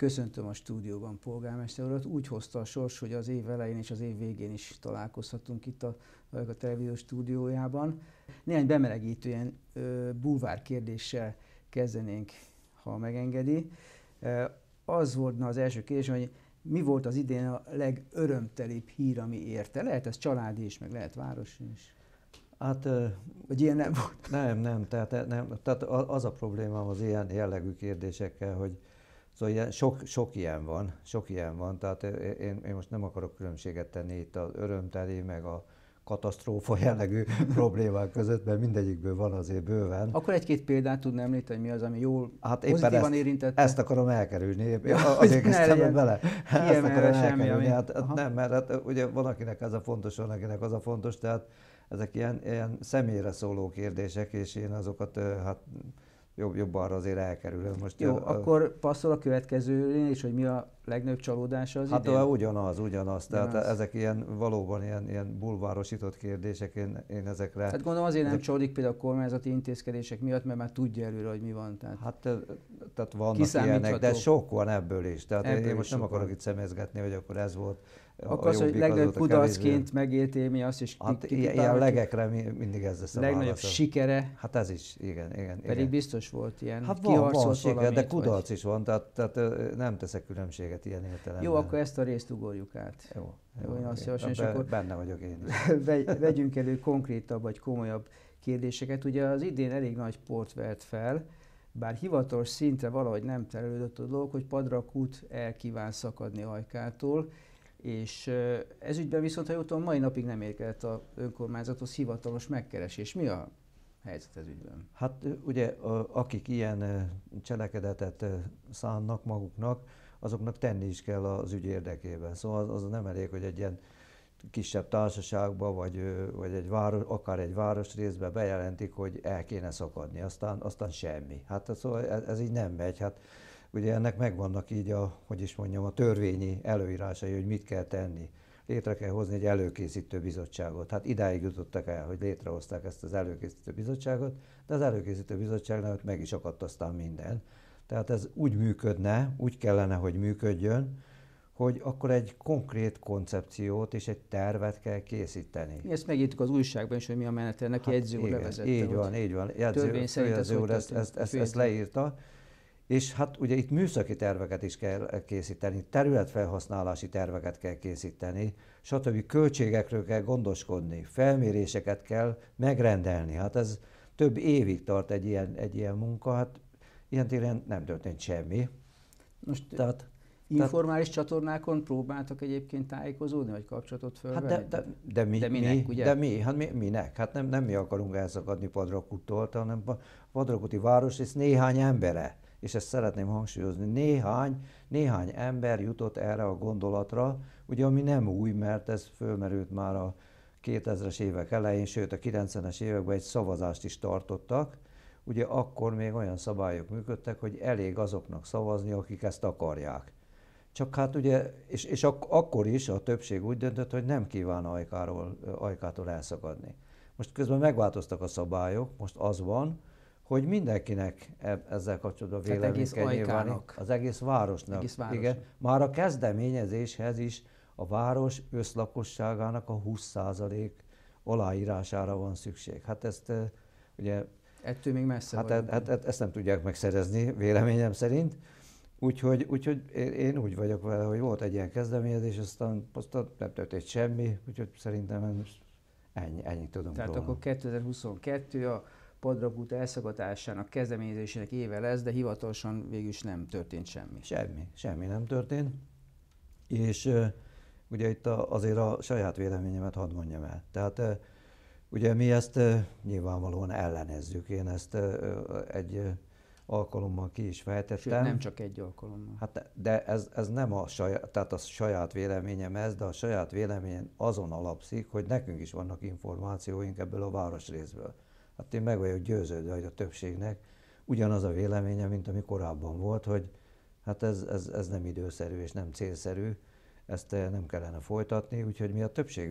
Köszöntöm a stúdióban polgármester urat. Úgy hozta a sors, hogy az év elején és az év végén is találkozhatunk itt a televízió stúdiójában. Néhány bemelegítő ilyen bulvár kérdéssel kezdenénk, ha megengedi. Az volt az első kérdés, hogy mi volt az idén a legörömtelibb hír, ami érte? Lehet ez családi is, meg lehet városi is. Hát, vagy ilyen nem volt? Nem. Tehát az a problémám az ilyen jellegű kérdésekkel, hogy szóval ilyen, sok ilyen van, tehát én most nem akarok különbséget tenni itt az örömteli, meg a katasztrófa jellegű problémák között, mert mindegyikből van azért bőven. Akkor egy-két példát tudna említeni, mi az, ami jól, hát pozitívan érintette? Ezt akarom elkerülni, azért kezdtem bele. Ezt akarom elkerülni, nem, mert hát, ugye van akinek ez a fontos, van akinek az a fontos, tehát ezek ilyen személyre szóló kérdések, és én azokat hát jobban azért elkerülöm. Most jó, akkor passzol a következőnél is, hogy mi a legnagyobb csalódása az idén? Hát ugyanaz. Tehát ezek valóban ilyen bulvárosított kérdések, én ezekre... Hát gondolom azért nem csalódik például a kormányzati intézkedések miatt, mert már tudja előre, hogy mi van. Tehát vannak ilyenek, de sok van ebből is. Tehát én most nem akarok itt szemezgetni, hogy akkor ez volt. Akkor az, hogy legnagyobb kudarcként megéltél, mi azt is ilyen legekre mindig ez lesz a legnagyobb sikere. Hát ez is, igen. Pedig biztos volt ilyen van siker, de kudarc is van, tehát nem teszek különbséget ilyen értelemben. Jó, akkor ezt a részt ugorjuk át. Jó, én azt javaslom, és akkor benne vagyok én is. Vegyünk elő konkrétabb vagy komolyabb kérdéseket. Ugye az idén elég nagy port vert fel, bár hivatalos szintre valahogy nem terelődött a dolog, hogy Padrakút el kíván szakadni Ajkától, és ezügyben viszont, ha jól tudom, mai napig nem érkezett az önkormányzathoz hivatalos megkeresés. Mi a helyzet ez ügyben? Hát ugye akik ilyen cselekedetet szánnak maguknak, azoknak tenni is kell az ügy érdekében. Szóval az nem elég, hogy egy ilyen kisebb társaságba, vagy akár egy városrészbe bejelentik, hogy el kéne szakadni, aztán semmi. Hát szóval ez így nem megy. Hát ugye ennek megvannak így a törvényi előírásai, hogy mit kell tenni. Létre kell hozni egy előkészítő bizottságot. Hát idáig jutottak el, hogy létrehozták ezt az előkészítő bizottságot, de az előkészítő bizottságnál meg is akadt aztán minden. Tehát ez úgy működne, úgy kellene, hogy működjön, hogy akkor egy konkrét koncepciót és egy tervet kell készíteni. Mi ezt megírtuk az újságban is, hogy mi a menete, ennek jegyző úr levezette. Így van. Jegyző úr ezt leírta. És hát ugye itt műszaki terveket is kell készíteni, területfelhasználási terveket kell készíteni, stb. Költségekről kell gondoskodni, felméréseket kell megrendelni. Hát ez több évig tart egy ilyen munka, hát ilyen téren nem történt semmi. Most informális csatornákon próbáltak egyébként tájékozódni, vagy kapcsolatot fölvenni? Hát de minek, ugye? Hát minek? Hát nem mi akarunk elszakadni Padrakúttól, hanem a Padrakuti városrész néhány embere. És ezt szeretném hangsúlyozni, néhány ember jutott erre a gondolatra, ugye ami nem új, mert ez fölmerült már a 2000-es évek elején, sőt a 90-es években egy szavazást is tartottak. Ugye akkor még olyan szabályok működtek, hogy elég azoknak szavazni, akik ezt akarják. Csak hát ugye, és akkor is a többség úgy döntött, hogy nem kíván Ajkától elszakadni. Most közben megváltoztak a szabályok, most az van, hogy mindenkinek ezzel kapcsolatban véleményt kell nyilvánítani. Az egész városnak. Igen. Már a kezdeményezéshez is a város összlakosságának a 20% aláírására van szükség. Hát ezt ugye... Ettől még messze hát ezt nem tudják megszerezni, véleményem szerint. Úgyhogy én úgy vagyok vele, hogy volt egy ilyen kezdeményezés, aztán nem történt semmi, úgyhogy szerintem ennyit tudunk Tehát róla. akkor 2022 a Padrakút elszakadásának kezdeményezésének éve lesz, de hivatalosan végül is nem történt semmi. Semmi nem történt. És ugye itt azért a saját véleményemet hadd mondjam el. Tehát ugye mi ezt nyilvánvalóan ellenezzük. Én ezt egy alkalommal ki is fejtettem. Sőt, nem csak egy alkalommal. Hát, de ez nem a saját véleményem ez, de a saját véleményem azon alapszik, hogy nekünk is vannak információink ebből a városrészből. Hát én meg vagyok győződve, hogy a többségnek ugyanaz a véleménye, mint ami korábban volt, hogy hát ez nem időszerű és nem célszerű, ezt nem kellene folytatni, úgyhogy mi a többség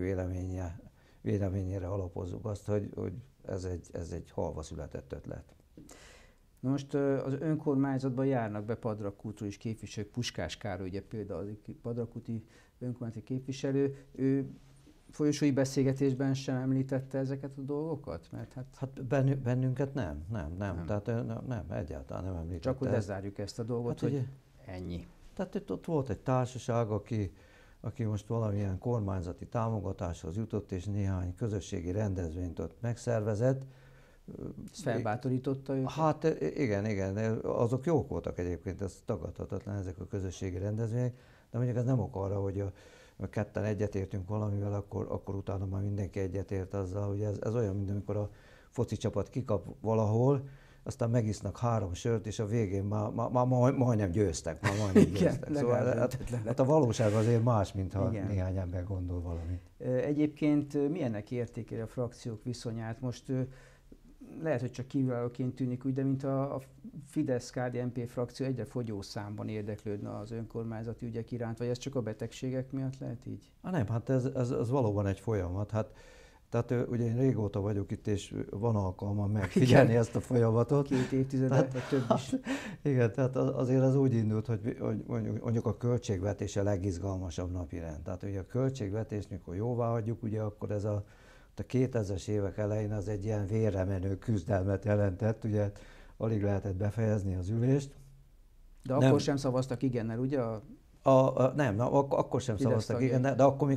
véleményére alapozzuk azt, hogy ez egy halva született ötlet. Na most az önkormányzatban járnak be Padrakútról is képviselők, Puskás Károly ugye például az padrakúti önkormányzati képviselő, ő folyosói beszélgetésben sem említette ezeket a dolgokat? Mert hát bennünket nem. Tehát nem, egyáltalán nem említette. Csak hogy lezárjuk ezt a dolgot, hát hogy ennyi. Tehát ott volt egy társaság, aki most valamilyen kormányzati támogatáshoz jutott, és néhány közösségi rendezvényt ott megszervezett. Ezt felbátorította őket? Hát igen, azok jók voltak egyébként, ez tagadhatatlan, ezek a közösségi rendezvények, de mondjuk ez nem ok arra, hogy ketten egyetértünk valamivel, akkor utána már mindenki egyetért azzal, hogy ez olyan, mint amikor a foci csapat kikap valahol, aztán megisznak 3 sört, és a végén már majdnem győztek. Igen, szóval hát a valóság azért más, mint ha néhány ember gondol valamit. Egyébként milyennek értékeli a frakciók viszonyát? Most lehet, hogy csak kívülállóként tűnik úgy, de mint a Fidesz-KDNP frakció egyre fogyó számban érdeklődne az önkormányzati ügyek iránt, vagy ez csak a betegségek miatt lehet így? Nem, hát ez valóban egy folyamat. Tehát ugye én régóta vagyok itt, és van alkalmam megfigyelni ezt a folyamatot. 2 évtizedet, vagy több is. Igen, tehát azért az úgy indult, hogy mondjuk a költségvetés a legizgalmasabb napirend. Tehát ugye a költségvetést, mikor jóvá hagyjuk, ugye akkor ez a 2000-es évek elején az egy ilyen vérre menő küzdelmet jelentett, ugye alig lehetett befejezni az ülést. De akkor sem szavaztak igennel, ugye? Nem, akkor sem szavaztak igennel, de akkor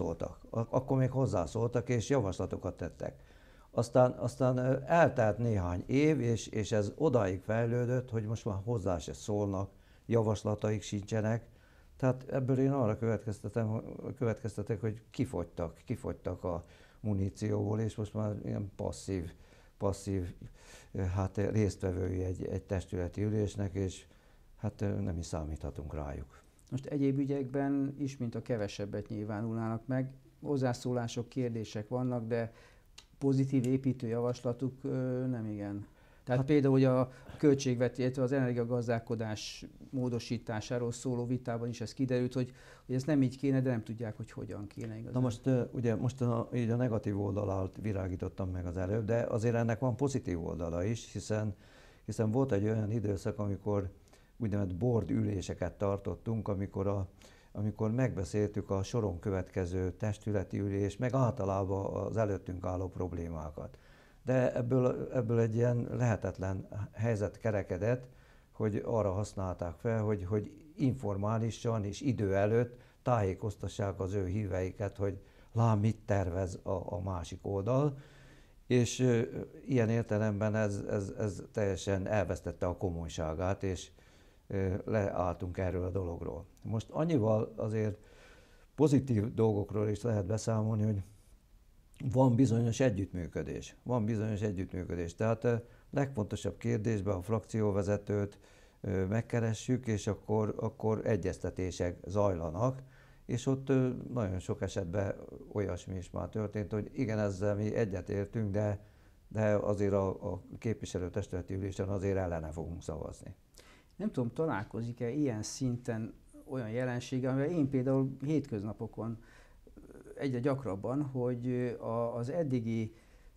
még hozzászóltak. És javaslatokat tettek. Aztán eltelt néhány év, és ez odáig fejlődött, hogy most már hozzá se szólnak, javaslataik sincsenek. Tehát ebből én arra következtetek, hogy kifogytak a munícióból, és most már ilyen passzív résztvevői egy testületi ülésnek, és hát nem is számíthatunk rájuk. Most egyéb ügyekben is, mint a kevesebbet nyilvánulnának meg. Hozzászólások, kérdések vannak, de pozitív építő javaslatuk nem igen. Tehát például, hogy a költségvetés, az energiagazdálkodás módosításáról szóló vitában is ez kiderült, hogy ez nem így kéne, de nem tudják, hogy hogyan kéne igazán. Na most így a negatív oldalát virágítottam meg az előbb, de azért ennek van pozitív oldala is, hiszen volt egy olyan időszak, amikor úgynevezett board üléseket tartottunk, amikor megbeszéltük a soron következő testületi ülés, meg általában az előttünk álló problémákat. De ebből egy ilyen lehetetlen helyzet kerekedett, hogy arra használták fel, hogy informálisan és idő előtt tájékoztassák az ő híveiket, hogy lám mit tervez a másik oldal, és ilyen értelemben ez teljesen elvesztette a komolyságát, és leálltunk erről a dologról. Most annyival azért pozitív dolgokról is lehet beszámolni, hogy van bizonyos együttműködés. Tehát legfontosabb kérdésben a frakcióvezetőt megkeressük, és akkor egyeztetések zajlanak, és ott nagyon sok esetben olyasmi is már történt, hogy igen, ezzel mi egyetértünk, de azért a képviselőtestületi ülésen azért ellene fogunk szavazni. Nem tudom, találkozik-e ilyen szinten olyan jelenséggel, amivel én például hétköznapokon egyre gyakrabban, hogy az eddigi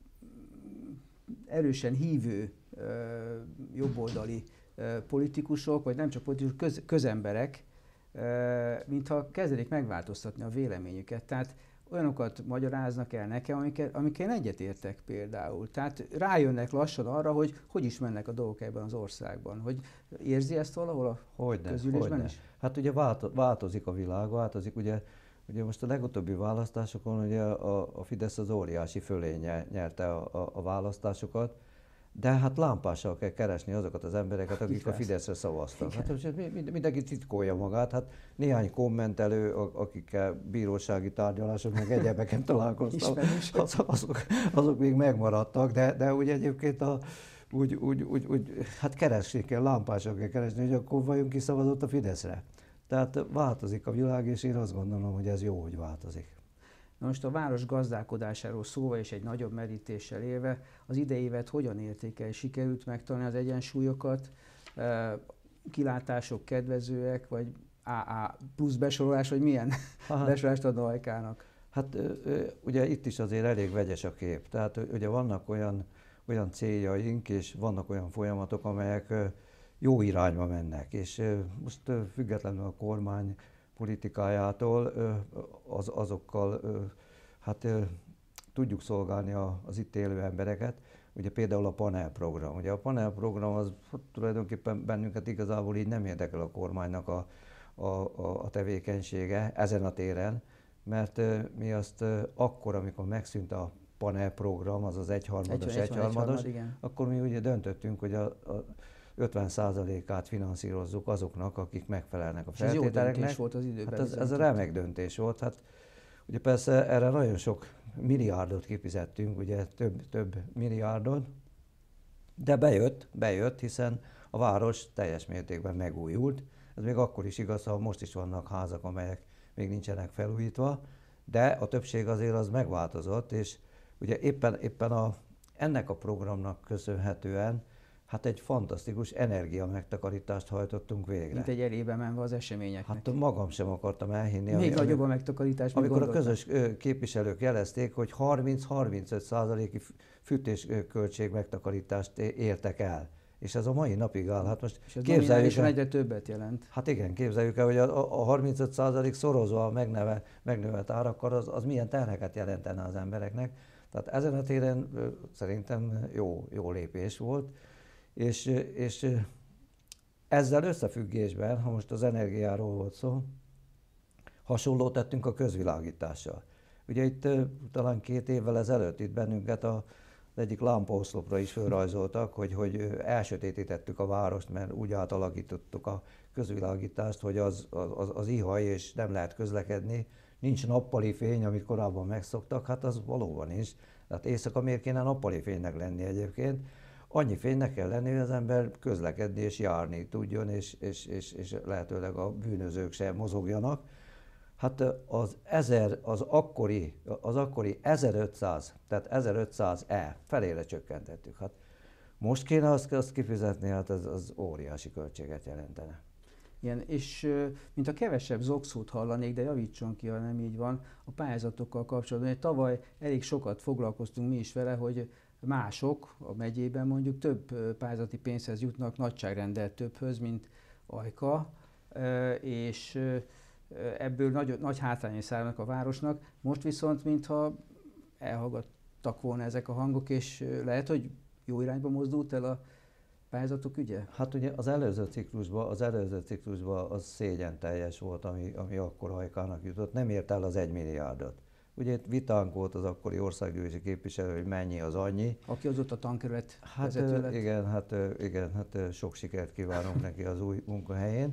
erősen hívő jobboldali politikusok, vagy nem csak politikusok, közemberek, mintha kezdenék megváltoztatni a véleményüket. Tehát olyanokat magyaráznak el nekem, amikkel én egyetértek például. Tehát rájönnek lassan arra, hogy is mennek a dolgok ebben az országban. Hogy érzi ezt valahol a közülésben is? Hát ugye változik a világ, ugye most a legutóbbi választásokon ugye a Fidesz az óriási fölénnyel nyerte a választásokat, de hát lámpással kell keresni azokat az embereket, akik a Fideszre szavaztak. Hát mindenki titkolja magát, hát néhány kommentelő, akikkel bírósági tárgyalások meg egyebeken találkoztam, azok még megmaradtak, de úgy egyébként hát keresni kell, lámpással kell keresni, hogy akkor vajon ki szavazott a Fideszre. Tehát változik a világ, és én azt gondolom, hogy ez jó, hogy változik. Na most a város gazdálkodásáról szólva és egy nagyobb merítéssel élve, az idei évet hogyan értékel? Sikerült megtalálni az egyensúlyokat? Kilátások kedvezőek, vagy AA plusz besorolás, vagy milyen besorolást adna Ajkának? Hát ugye itt is azért elég vegyes a kép. Tehát ugye vannak olyan olyan céljaink, és vannak olyan folyamatok, amelyek jó irányba mennek. És most függetlenül a kormány politikájától azokkal hát tudjuk szolgálni az itt élő embereket. Ugye például a panelprogram. Ugye a panelprogram az tulajdonképpen bennünket igazából így nem érdekel a kormánynak a tevékenysége ezen a téren, mert mi azt akkor, amikor megszűnt a panelprogram, az az egyharmados, akkor mi ugye döntöttünk, hogy a 50%-át finanszírozzuk azoknak, akik megfelelnek a feltételeknek. Ez jó döntés volt az időben. Hát ez remek döntés volt. Hát ugye persze erre nagyon sok milliárdot kifizettünk, ugye több milliárdot, de bejött, hiszen a város teljes mértékben megújult. Ez még akkor is igaz, ha most is vannak házak, amelyek még nincsenek felújítva, de a többség azért az megváltozott, és ugye éppen ennek a programnak köszönhetően hát egy fantasztikus energia megtakarítást hajtottunk végre. Mint egy elébe menve az eseményeknek. Hát magam sem akartam elhinni. Még nagyobb a megtakarítás, amikor a közös képviselők jelezték, hogy 30-35%-i fűtésköltség megtakarítást értek el. És ez a mai napig áll. Hát most és ez nominálisan egyre többet jelent. Hát igen, képzeljük el, hogy a 35% szorozva a megnövelt árakkal, az milyen terheket jelentene az embereknek. Tehát ezen a téren szerintem jó lépés volt. És ezzel összefüggésben, ha most az energiáról volt szó, hasonlót tettünk a közvilágítással. Ugye itt talán 2 évvel ezelőtt itt bennünket az egyik lámpaoszlopra is felrajzoltak, hogy elsötétítettük a várost, mert úgy átalakítottuk a közvilágítást, hogy az ihaj és nem lehet közlekedni. Nincs nappali fény, amit korábban megszoktak, hát az valóban is. Tehát éjszaka miért kéne nappali fénynek lenni egyébként? Annyi fénynek kell lenni, hogy az ember közlekedni és járni tudjon, és lehetőleg a bűnözők sem mozogjanak. Hát az akkori 1500, tehát 1500 felére csökkentettük. Hát most kéne azt kifizetni, hát az óriási költséget jelentene. Igen, és mint a kevesebb zokszót hallanék, de javítson ki, ha nem így van, a pályázatokkal kapcsolatban. Tavaly elég sokat foglalkoztunk mi is vele, hogy mások a megyében mondjuk több pályázati pénzhez jutnak nagyságrendel többhöz, mint Ajka, és ebből nagy hátrányai származnak a városnak. Most viszont, mintha elhallgattak volna ezek a hangok, és lehet, hogy jó irányba mozdult el a pályázatok ügye? Hát ugye az előző ciklusban az szégyenteljes volt, ami akkor Ajkának jutott. Nem ért el az 1 milliárdot. Ugye itt vitánk volt az akkori országgyűlési képviselő, hogy mennyi az annyi. Aki az ott a tankerület vezető lett. Igen, sok sikert kívánunk neki az új munkahelyén.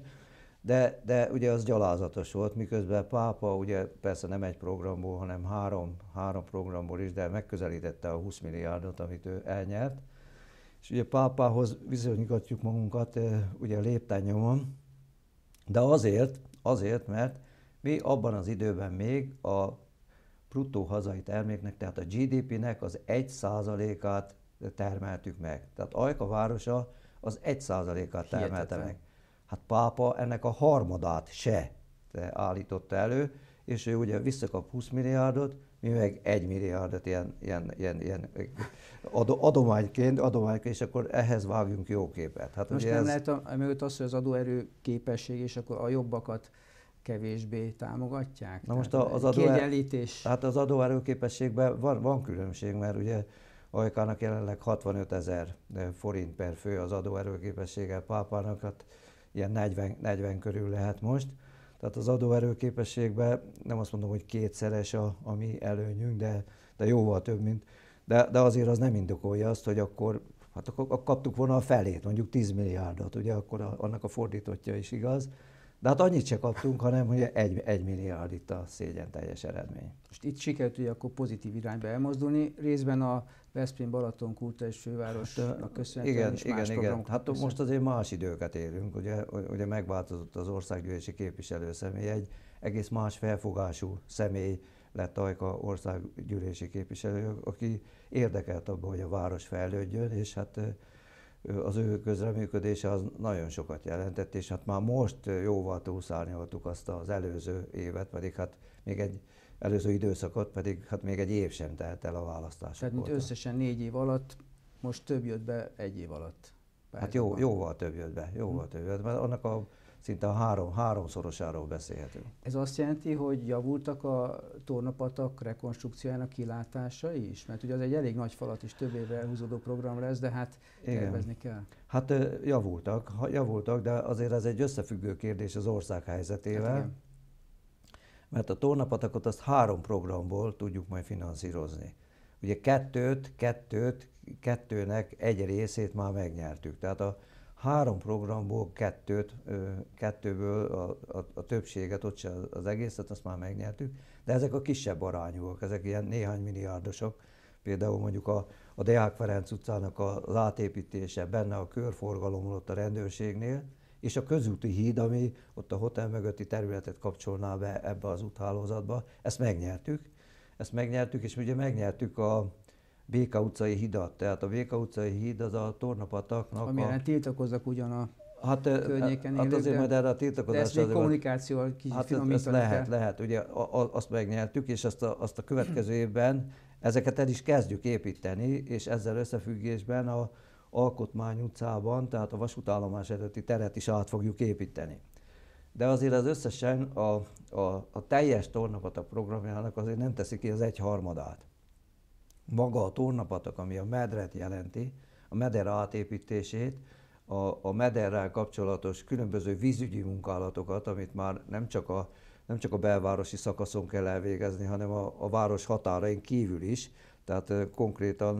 De ugye az gyalázatos volt, miközben Pápa ugye persze nem egy programból, hanem három programból is, de megközelítette a 20 milliárdot, amit ő elnyert. És ugye Pápához viszonyítjuk magunkat ugye lépten-nyomon, de azért, mert mi abban az időben még a bruttó hazai terméknek, tehát a GDP-nek az 1%-át termeltük meg. Tehát Ajka városa az 1%-át termelte meg. Hát Pápa ennek a harmadát se állította elő, és ő ugye visszakap 20 milliárdot, mi meg 1 milliárdot ilyen adományként, és akkor ehhez vágjunk jó képet. Hát most nem lehet mögött az, hogy az adóerő képesség, és akkor a jobbakat kevésbé támogatják? Na most kiegyenlítés. Hát az adóerőképességben van különbség, mert ugye Ajkának jelenleg 65 000 forint per fő az adóerőképessége, Pápának hát ilyen 40 körül lehet most. Tehát az adóerőképességben nem azt mondom, hogy kétszeres a mi előnyünk, de jóval több, mint. De azért az nem indokolja azt, hogy akkor kaptuk volna a felét, mondjuk 10 milliárdot, ugye akkor annak a fordítottja is igaz. De hát annyit se kaptunk, hanem hogy 1 milliárd itt a szégyenteljes eredmény. Most itt sikerült ugye akkor pozitív irányba elmozdulni, részben a Veszprém-Balaton kulturális fővárosnak köszönhetően és más programoknak. Hát most azért más időket élünk, ugye megváltozott az országgyűlési képviselő személy, egy egész más felfogású személy lett Ajka országgyűlési képviselő, aki érdekelt abban, hogy a város fejlődjön, és hát az ő közreműködése az nagyon sokat jelentett, és hát már most jóval túlszárnyaltuk azt az előző évet, pedig hát még egy előző időszakot, pedig hát még egy év sem telt el a választások. Tehát mint összesen 4 év alatt most több jött be egy év alatt. Hát jóval több jött be, mert annak szinte a háromszorosáról beszélhetünk. Ez azt jelenti, hogy javultak a tornapatak rekonstrukciójának kilátásai is? Mert ugye az egy elég nagy falat és több évre elhúzódó program lesz, de hát tervezni kell. Hát javultak, de azért ez egy összefüggő kérdés az ország helyzetével. Hát mert a tornapatakot azt 3 programból tudjuk majd finanszírozni. Ugye kettőnek egy részét már megnyertük. Tehát a 3 programból kettőből a többséget, ott se az egészet, azt már megnyertük, de ezek a kisebb arányúak, ezek ilyen néhány milliárdosok. Például mondjuk a Deák Ferenc utcának az átépítése, benne a körforgalom ott a rendőrségnél, és a közúti híd, ami ott a hotel mögötti területet kapcsolná be ebbe az úthálózatba, ezt megnyertük, és ugye megnyertük a Béka utcai hidat, tehát a Béka utcai híd az a tornapataknak... Amilyen tiltakoznak ugyan a környéken élők, hát azért majd erre a tiltakozásra... De ezt még kommunikációval kicsit finomítani kell. Lehet, ugye azt megnyertük, és azt a következő évben ezeket el is kezdjük építeni, és ezzel összefüggésben a Alkotmány utcában, tehát a vasútállomás előtti teret is át fogjuk építeni. De azért az összesen a teljes tornapatak programjának azért nem teszi ki az 1/3. Maga a tornapatak, ami a medret jelenti, a meder átépítését, a mederrel kapcsolatos különböző vízügyi munkálatokat, amit már nem csak a belvárosi szakaszon kell elvégezni, hanem a város határain kívül is, tehát konkrétan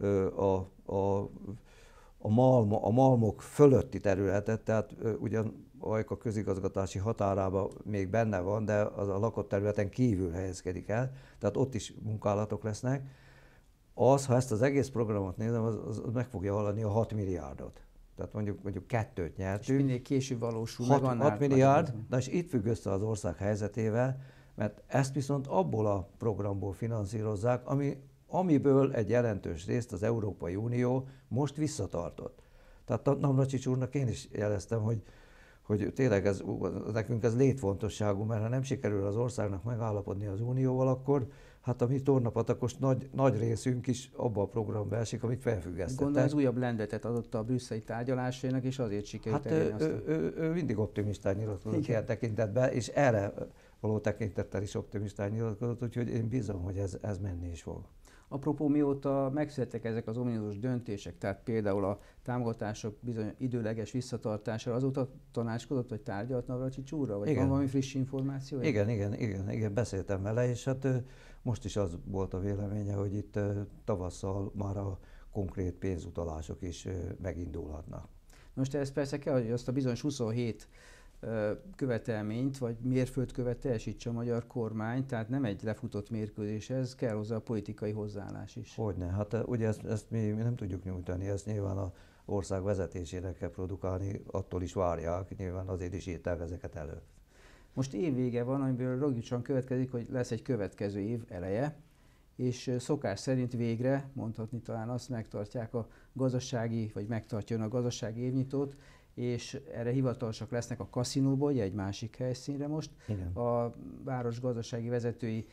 a malmok fölötti területet, tehát ugyan Ajka közigazgatási határában még benne van, de az a lakott területen kívül helyezkedik el, tehát ott is munkálatok lesznek. Ha ezt az egész programot nézem, az meg fogja haladni a 6 milliárdot. Tehát mondjuk 2-t nyertünk. És minél később valósul 6 milliárd, de és itt függ össze az ország helyzetével, mert ezt viszont abból a programból finanszírozzák, amiből egy jelentős részt az Európai Unió most visszatartott. Tehát Navracsics úrnak én is jeleztem, hogy tényleg nekünk ez létfontosságú, mert ha nem sikerül az országnak megállapodni az Unióval, akkor hát a mi tornapatakos nagy részünk is abba a programba esik, amit felfüggesztettek. Gondolom, ez újabb lendületet adott a brüsszeli tárgyalásainak, és azért sikerült elérni azt. Ő mindig optimistán nyilatkozott ilyen tekintetben, és erre való tekintettel is optimistán nyilatkozott, úgyhogy én bízom, hogy ez menni is fog. Apropó, mióta megszülettek ezek az ominózus döntések, tehát például a támogatások bizony időleges visszatartására, azóta tanácskodott, vagy tárgyalt Navracsics úrral, vagy van valami friss információ? Igen, beszéltem vele, és hát most is az volt a véleménye, hogy itt tavasszal már a konkrét pénzutalások is megindulhatnak. Most ez persze kell, hogy azt a bizonyos 27 követelményt, vagy mérföldkövet teljesítse a magyar kormány, tehát nem egy lefutott mérkőzés, ez kell hozzá a politikai hozzáállás is. Hogyne, hát ugye ezt mi nem tudjuk nyújtani, ezt nyilván az ország vezetésének kell produkálni, attól is várják, nyilván azért is írták ezeket elő. Most évvége van, amiből logikusan következik, hogy lesz egy következő év eleje, és szokás szerint végre, mondhatni talán azt, megtartják a gazdasági, vagy megtartja a gazdasági évnyitót, és erre hivatalosak lesznek a kaszinóból, ugye egy másik helyszínre most. Igen. A város gazdasági vezetői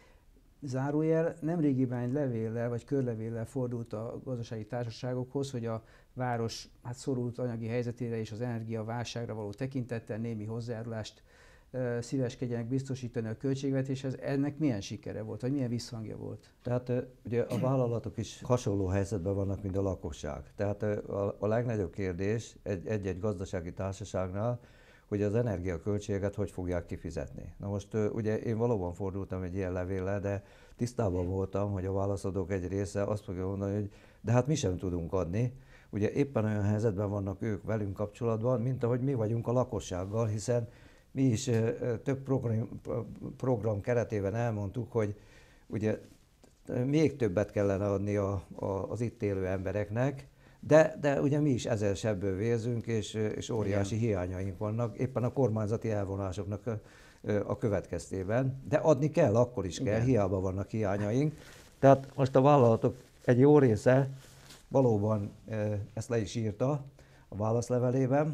zárójel nemrégiben egy levéllel vagy körlevéllel fordult a gazdasági társaságokhoz, hogy a város szorult anyagi helyzetére és az energiaválságra való tekintettel némi hozzájárulást szíveskedjenek biztosítani a költségvetéshez. Ennek milyen sikere volt, vagy milyen visszhangja volt? Tehát ugye a vállalatok is hasonló helyzetben vannak, mint a lakosság. Tehát a legnagyobb kérdés egy-egy gazdasági társaságnál, hogy az energiaköltséget hogy fogják kifizetni. Na most ugye én valóban fordultam egy ilyen levéllel, de tisztában voltam, hogy a válaszadók egy része azt fogja mondani, hogy de hát mi sem tudunk adni. Ugye éppen olyan helyzetben vannak ők velünk kapcsolatban, mint ahogy mi vagyunk a lakossággal, hiszen mi is több program keretében elmondtuk, hogy ugye még többet kellene adni az itt élő embereknek, de ugye mi is ezer sebből vérzünk, és óriási hiányaink vannak, éppen a kormányzati elvonásoknak a következtében. De adni kell, akkor is kell, hiába vannak hiányaink. Tehát most a vállalatok egy jó része valóban ezt le is írta a válaszlevelében.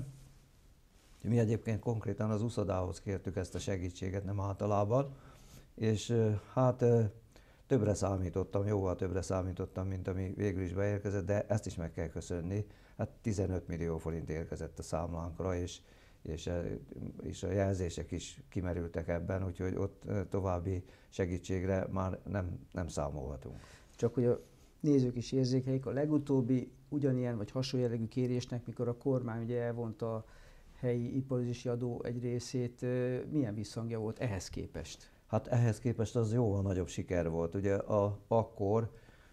Mi egyébként konkrétan az uszodához kértük ezt a segítséget, nem általában. És hát többre számítottam, jóval többre számítottam, mint ami végül is beérkezett, de ezt is meg kell köszönni. Hát 15 millió forint érkezett a számlánkra, és a jelzések is kimerültek ebben, úgyhogy ott további segítségre már nem számolhatunk. Csak hogy a nézők is érzékelik, a legutóbbi ugyanilyen vagy hasonló jellegű kérésnek, mikor a kormány ugye elvonta a helyi iparüzési adó egy részét, milyen visszhangja volt ehhez képest? Hát ehhez képest az jóval nagyobb siker volt. Ugye akkor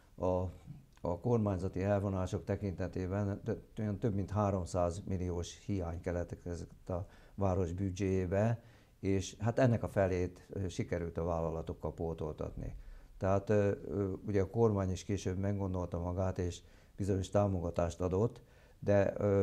a kormányzati elvonások tekintetében több mint 300 milliós hiány keletkezett a város büdzséjébe, és hát ennek a felét sikerült a vállalatokkal pótoltatni. Tehát ugye a kormány is később meggondolta magát, és bizonyos támogatást adott, de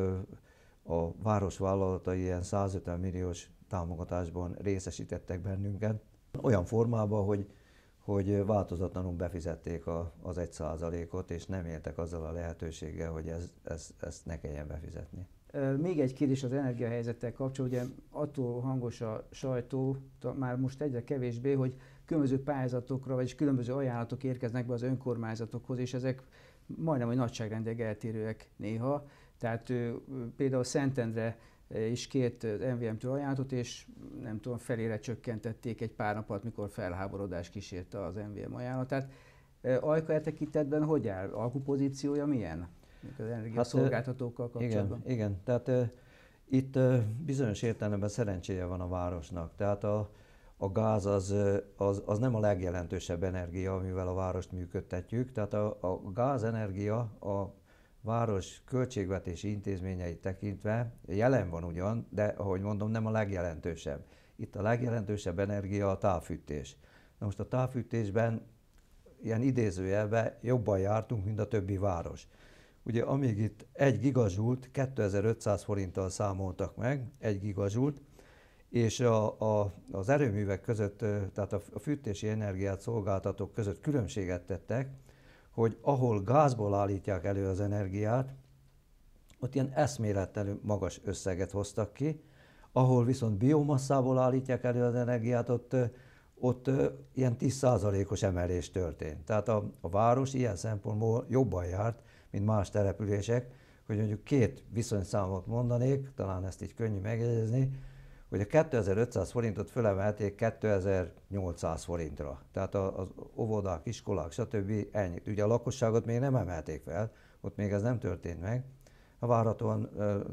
a város vállalatai ilyen 150 milliós támogatásban részesítettek bennünket, olyan formában, hogy változatlanul befizették az 1%-ot, és nem éltek azzal a lehetőséggel, hogy ezt ne kelljen befizetni. Még egy kérdés az energiahelyzettel kapcsolatban, ugye attól hangos a sajtó, már most egyre kevésbé, hogy különböző pályázatokra, vagyis különböző ajánlatok érkeznek be az önkormányzatokhoz, és ezek majdnem, hogy nagyságrendileg eltérőek néha. Tehát például Szentendre is kért az MVM-től ajánlatot, és nem tudom, felére csökkentették egy pár nap alatt, mikor felháborodás kísérte az MVM ajánlatát. Ajka e tekintetben hogy áll? Alkupozíciója milyen? Az energiaszolgáltatókkal kapcsolatban? Igen. Tehát itt bizonyos értelemben szerencséje van a városnak. Tehát a gáz az nem a legjelentősebb energia, amivel a várost működtetjük. Tehát a gázenergia a város költségvetési intézményeit tekintve jelen van ugyan, de ahogy mondom, nem a legjelentősebb. Itt a legjelentősebb energia a távfűtés. Na most a távfűtésben ilyen idézőjelben jobban jártunk, mint a többi város. Ugye amíg itt 1 gigazsult 2500 forinttal számoltak meg, 1 gigazsult, és az erőművek között, tehát a fűtési energiát szolgáltatók között különbséget tettek, hogy ahol gázból állítják elő az energiát, ott ilyen eszméletlenül magas összeget hoztak ki, ahol viszont biomasszából állítják elő az energiát, ott ilyen 10%-os emelés történt. Tehát a város ilyen szempontból jobban járt, mint más települések, hogy mondjuk 2 viszonyszámot mondanék, talán ezt így könnyű megjegyezni, hogy a 2500 forintot fölemelték 2800 forintra. Tehát az óvodák, iskolák, stb. Ennyi. Ugye a lakosságot még nem emelték fel, ott még ez nem történt meg. Várhatóan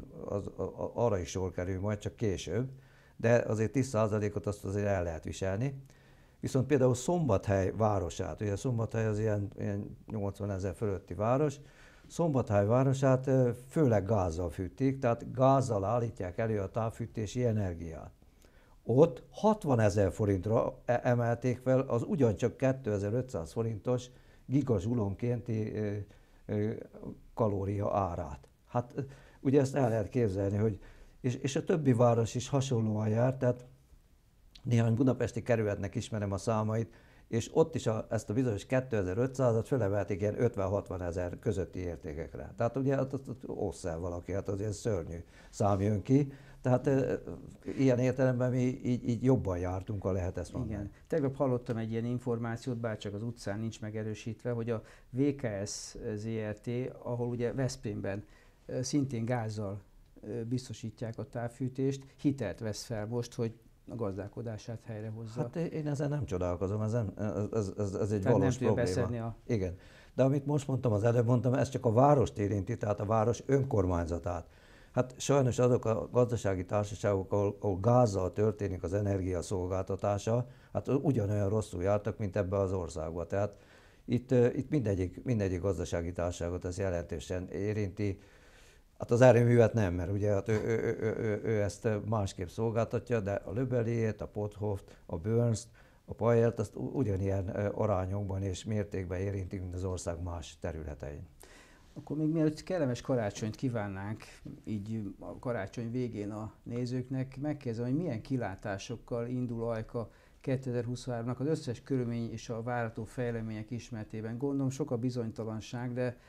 arra is sor kerül majd, csak később, de azért 10%-ot azt azért el lehet viselni. Viszont például Szombathely városát, ugye Szombathely az ilyen 80 000 fölötti város, Szombathely városát főleg gázzal fűtik, tehát gázzal állítják elő a távfűtési energiát. Ott 60 000 forintra emelték fel az ugyancsak 2500 forintos gigazsulonkénti kalória árát. Hát ugye ezt el lehet képzelni, hogy és a többi város is hasonlóan jár, tehát néhány budapesti kerületnek ismerem a számait, és ott is ezt a bizonyos 2500-at fölemelték ilyen 50-60 000 közötti értékekre. Tehát ugye ossz el valaki, hát az ilyen szörnyű szám jön ki. Tehát ilyen értelemben mi így jobban jártunk, ha lehet ezt mondani. Igen. Tegnap hallottam egy ilyen információt, bárcsak az utcán nincs megerősítve, hogy a VKS ZRT, ahol ugye Veszprémben szintén gázzal biztosítják a távfűtést, hitelt vesz fel most, hogy a gazdálkodását helyrehozza. Hát én ezen nem csodálkozom, ez egy tehát valós nem probléma. Igen. De amit most mondtam, az előbb mondtam, ez csak a várost érinti, tehát a város önkormányzatát. Hát sajnos azok a gazdasági társaságok, ahol gázzal történik az energiaszolgáltatása, hát ugyanolyan rosszul jártak, mint ebbe az országba. Tehát itt mindegyik gazdasági társaságot ez jelentősen érinti. Hát az erőművet nem, mert ugye hát ő ezt másképp szolgáltatja, de a Löbeliét, a Pothoft, a Burns-t, a Pajert, azt ugyanilyen arányokban és mértékben érintik, mint az ország más területein. Akkor még mielőtt kellemes karácsonyt kívánnánk, így a karácsony végén a nézőknek, megkérdezem, hogy milyen kilátásokkal indul Ajka 2023-nak az összes körülmény és a várható fejlemények ismeretében. Gondolom sok a bizonytalanság, de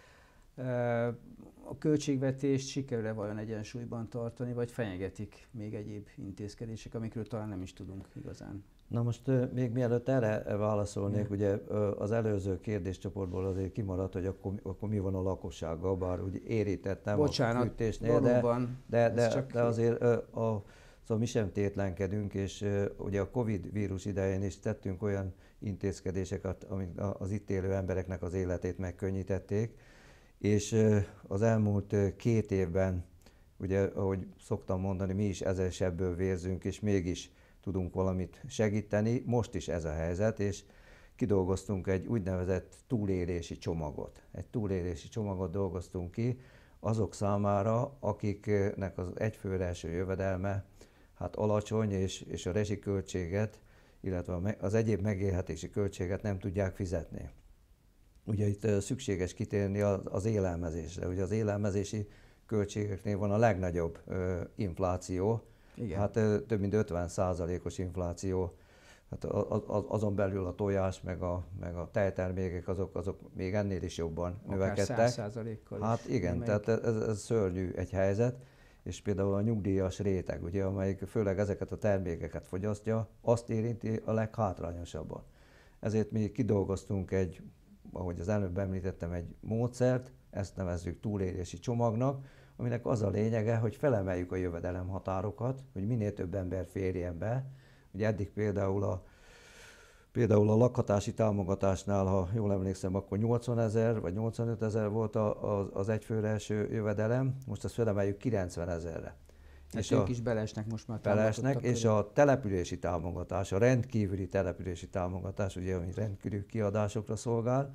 A költségvetést sikerül-e vajon egyensúlyban tartani, vagy fenyegetik még egyéb intézkedések, amikről talán nem is tudunk igazán? Na most még mielőtt erre válaszolnék, ugye az előző kérdéscsoportból azért kimaradt, hogy akkor mi van a lakossággal, bár úgy érítettem Bocsánat, a fűtésnél, de azért szóval mi sem tétlenkedünk, és ugye a Covid vírus idején is tettünk olyan intézkedéseket, amik az itt élő embereknek az életét megkönnyítették, és az elmúlt 2 évben, ugye ahogy szoktam mondani, mi is ezer sebből vérzünk, és mégis tudunk valamit segíteni. Most is ez a helyzet, és kidolgoztunk egy úgynevezett túlélési csomagot. Egy túlélési csomagot dolgoztunk ki azok számára, akiknek az egyfőre eső jövedelme hát alacsony, és a rezsiköltséget, illetve az egyéb megélhetési költséget nem tudják fizetni. Ugye itt szükséges kitérni az élelmezésre. Ugye az élelmezési költségeknél van a legnagyobb infláció. Igen. Hát több mint 50%-os infláció, hát azon belül a tojás meg a tejtermékek azok még ennél is jobban növekedtek. 100%-kal hát igen, tehát ez szörnyű egy helyzet, és például a nyugdíjas réteg, ugye, amelyik főleg ezeket a termékeket fogyasztja, azt érinti a leghátrányosabban. Ezért mi kidolgoztunk ahogy az előbb említettem, egy módszert, ezt nevezzük túlélési csomagnak, aminek az a lényege, hogy felemeljük a jövedelemhatárokat, hogy minél több ember férjen be. Ugye eddig például a lakhatási támogatásnál, ha jól emlékszem, akkor 80 000 vagy 85 000 volt az egyfőre eső jövedelem, most ezt felemeljük 90 000-re. És ők is beleesnek most már. Beleesnek, és a települési támogatás, a rendkívüli települési támogatás, ugye, ami rendkívüli kiadásokra szolgál,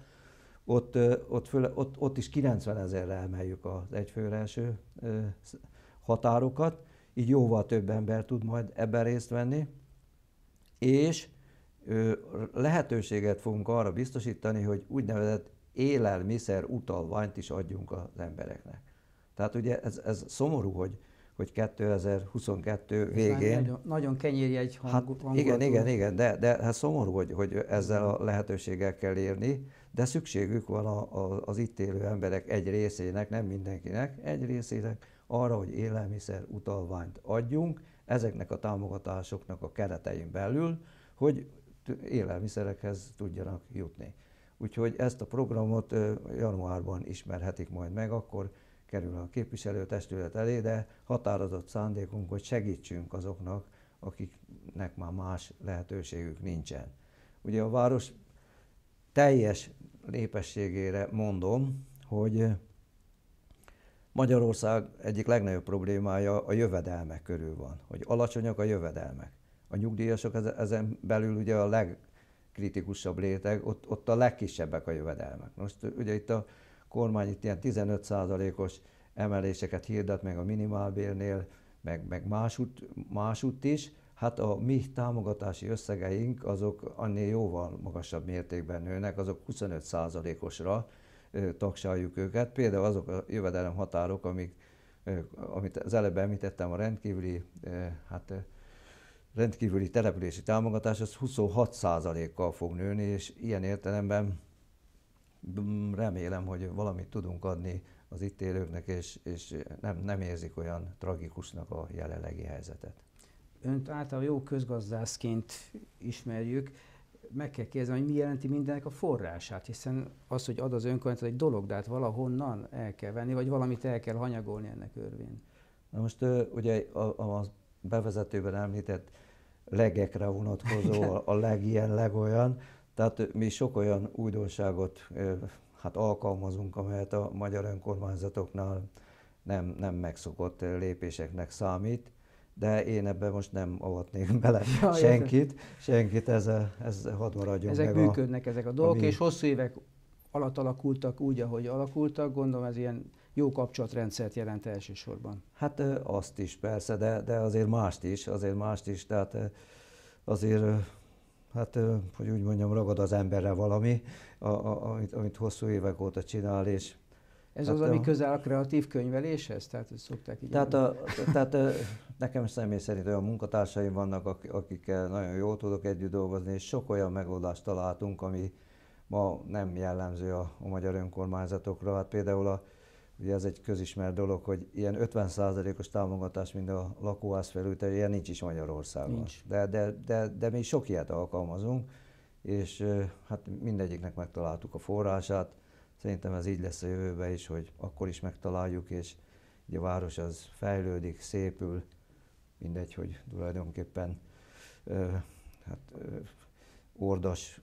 ott is 90 000-re emeljük az egyfőre eső határokat, így jóval több ember tud majd ebben részt venni, és lehetőséget fogunk arra biztosítani, hogy úgynevezett élelmiszer utalványt is adjunk az embereknek. Tehát ugye ez szomorú, hogy 2022 végén... Nagyon kenyérjegy hangulatú. Igen, de hát szomorú, hogy ezzel a lehetőséggel kell érni, de szükségük van az itt élő emberek egy részének, nem mindenkinek, egy részének arra, hogy élelmiszer utalványt adjunk ezeknek a támogatásoknak a keretein belül, hogy élelmiszerekhez tudjanak jutni. Úgyhogy ezt a programot januárban ismerhetik majd meg, akkor kerül a képviselőtestület elé, de határozott szándékunk, hogy segítsünk azoknak, akiknek már más lehetőségük nincsen. Ugye a város teljes népességére mondom, hogy Magyarország egyik legnagyobb problémája a jövedelmek körül van, hogy alacsonyak a jövedelmek. A nyugdíjasok ezen belül ugye a legkritikusabb réteg, ott a legkisebbek a jövedelmek. Most ugye itt a kormány itt ilyen 15%-os emeléseket hirdet meg a minimálbérnél, meg másútt is. Hát a mi támogatási összegeink azok annél jóval magasabb mértékben nőnek, azok 25%-osra tagsáljuk őket. Például azok a jövedelemhatárok, amit az előbb említettem, a rendkívüli települési támogatás, az 26%-kal fog nőni, és ilyen értelemben remélem, hogy valamit tudunk adni az itt élőknek, és nem érzik olyan tragikusnak a jelenlegi helyzetet. Önt általában jó közgazdászként ismerjük. Meg kell kérdezni, hogy mi jelenti mindennek a forrását, hiszen az, hogy ad az önkormányzat egy dolog, de hát valahonnan el kell venni, vagy valamit el kell hanyagolni ennek örvén. Na most ugye a bevezetőben említett legekre vonatkozó, a legolyan, tehát mi sok olyan újdonságot alkalmazunk, amelyet a magyar önkormányzatoknál nem megszokott lépéseknek számít, de én ebben most nem avatnék bele senkit, ez hadd maradjon ezek meg. Ezek működnek, ezek a dolgok, és hosszú évek alatt alakultak úgy, ahogy alakultak, gondolom ez ilyen jó kapcsolatrendszert jelent elsősorban. Hát azt is persze, de azért mást is, tehát azért, hogy úgy mondjam, ragad az emberre valami, amit hosszú évek óta csinál, és ez az, ami közel a kreatív könyveléshez? Tehát ezt szokták így tehát nekem személy szerint olyan munkatársaim vannak, akikkel nagyon jól tudok együtt dolgozni, és sok olyan megoldást találtunk, ma nem jellemző a magyar önkormányzatokra. Hát például ugye ez egy közismert dolog, hogy ilyen 50%-os támogatás, mint a lakóház felújítás, ilyen nincs is Magyarországon. Nincs. De mi sok ilyet alkalmazunk, és hát mindegyiknek megtaláltuk a forrását. Szerintem ez így lesz a jövőben is, hogy akkor is megtaláljuk, és ugye a város az fejlődik, szépül, mindegy, hogy tulajdonképpen ordas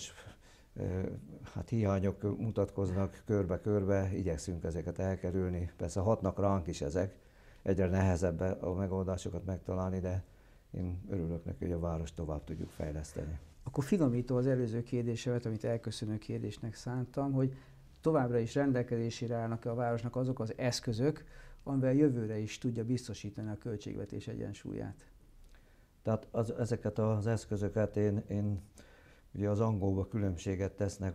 hát hiányok mutatkoznak körbe-körbe, igyekszünk ezeket elkerülni. Persze hatnak ránk is ezek, egyre nehezebb a megoldásokat megtalálni, de én örülök neki, hogy a várost tovább tudjuk fejleszteni. Akkor finomítom az előző kérdésemet, amit elköszönő kérdésnek szántam, hogy továbbra is rendelkezésére állnak-e a városnak azok az eszközök, amivel jövőre is tudja biztosítani a költségvetés egyensúlyát? Tehát ezeket az eszközöket én ugye az angolban különbséget tesznek,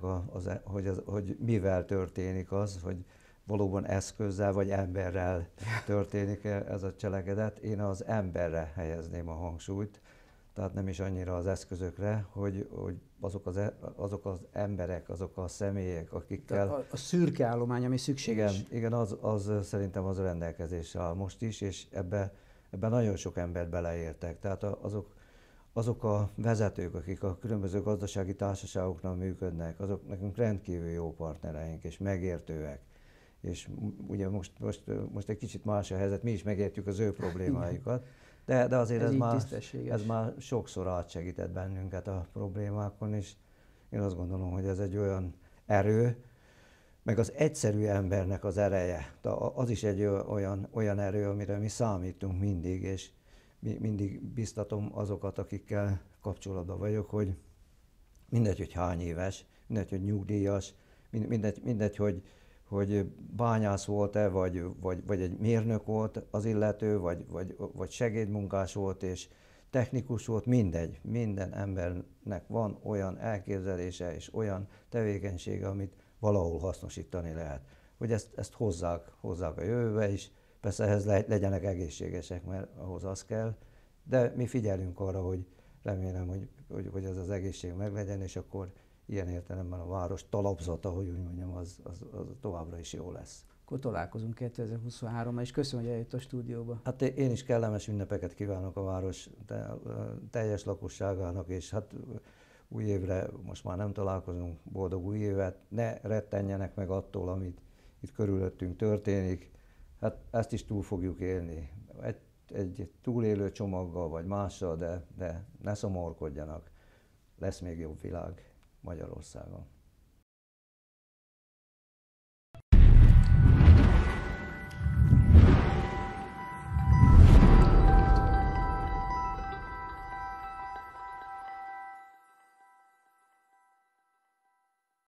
hogy mivel történik az, hogy valóban eszközzel vagy emberrel történik ez a cselekedet. Én az emberre helyezném a hangsúlyt, tehát nem is annyira az eszközökre, hogy azok az emberek, azok a személyek, akikkel... A szürke állomány, ami szükséges. Igen, az szerintem az rendelkezésre áll most is, és ebben nagyon sok embert beleértek. Tehát azok a vezetők, akik a különböző gazdasági társaságoknál működnek, azok nekünk rendkívül jó partnereink és megértőek. És ugye most egy kicsit más a helyzet, mi is megértjük az ő problémáikat, de azért ez már sokszor átsegített bennünket a problémákon, és én azt gondolom, hogy ez egy olyan erő, meg az egyszerű embernek az ereje. Az is egy olyan erő, amire mi számítunk mindig, és mindig biztatom azokat, akikkel kapcsolatban vagyok, hogy mindegy, hogy hány éves, mindegy, hogy nyugdíjas, mindegy, hogy bányász volt-e, vagy egy mérnök volt az illető, vagy segédmunkás volt, és technikus volt, mindegy. Minden embernek van olyan elképzelése és olyan tevékenysége, amit valahol hasznosítani lehet. Hogy ezt hozzák a jövőbe is. Persze ehhez legyenek egészségesek, mert ahhoz az kell, de mi figyelünk arra, hogy remélem, hogy ez az egészség meglegyen, és akkor ilyen értelemben a város talapzata, hogy úgy mondjam, az továbbra is jó lesz. Akkor találkozunk 2023-ban, és köszönöm, hogy eljött a stúdióba. Hát én is kellemes ünnepeket kívánok a város teljes lakosságának, és hát új évre most már nem találkozunk, boldog új évet, ne rettenjenek meg attól, amit itt körülöttünk történik. Hát ezt is túl fogjuk élni. Egy túlélő csomaggal vagy mással, de ne szomorkodjanak. Lesz még jobb világ Magyarországon.